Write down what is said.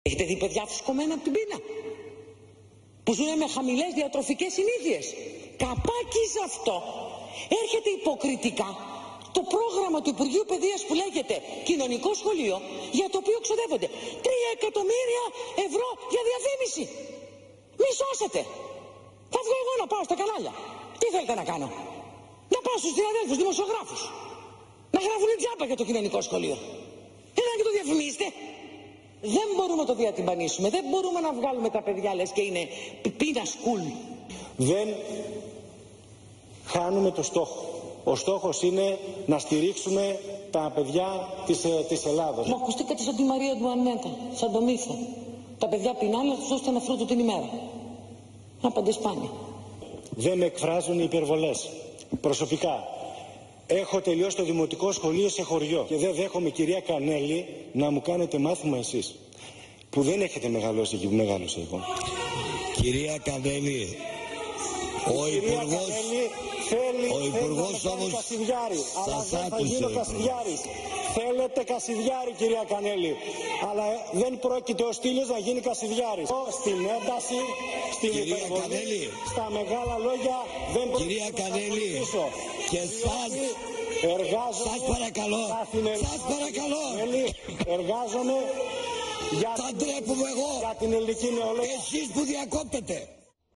Έχετε δει παιδιά φουσκωμένα από την πείνα, που ζουν με χαμηλές διατροφικές συνήθειες? Καπάκι σε αυτό έρχεται υποκριτικά το πρόγραμμα του Υπουργείου Παιδείας που λέγεται Κοινωνικό Σχολείο, για το οποίο ξοδεύονται 3 εκατομμύρια ευρώ για διαφήμιση. Μη σώσετε. Θα βγω εγώ να πάω στα κανάλια. Τι θέλετε να κάνω? Να πάω στους συναδέλφους δημοσιογράφους να γράφουν τζάμπα για το Κοινωνικό Σχολείο. Έλα και το διαφημίσετε. Δεν μπορούμε να το διατυμπανίσουμε. Δεν μπορούμε να βγάλουμε τα παιδιά λες και είναι πείνα σκουλ. Δεν χάνουμε το στόχο. Ο στόχος είναι να στηρίξουμε τα παιδιά της Ελλάδος. Μα ακουστήκατε σαν τη Μαρία του Ανέτα, σαν το μύθο. Τα παιδιά πεινάνε, τους δώσετε ένα φρούτο την ημέρα. Άπαντε σπάνια. Δεν με εκφράζουν οι υπερβολές. Προσωπικά έχω τελειώσει το δημοτικό σχολείο σε χωριό και δεν δέχομαι, κυρία Κανέλη, να μου κάνετε μάθημα εσείς που δεν έχετε μεγαλώσει εκεί που μεγάλωσα εγώ. Κυρία Κανέλη, ο Υπουργός όμως σας άκουσε. Θέλετε Κασιδιάρη, κυρία Κανέλη, αλλά δεν πρόκειται ο Στήλιος να γίνει Κασιδιάρης. Στην ένταση, στην υπερβολή, στα μεγάλα λόγια δεν πρόκειται. Κυρία Κανέλη, και σας παρακαλώ, εργάζομαι θα ντρέπουμε εγώ, για την ελληνική νεολαία. εσείς που διακόπτετε.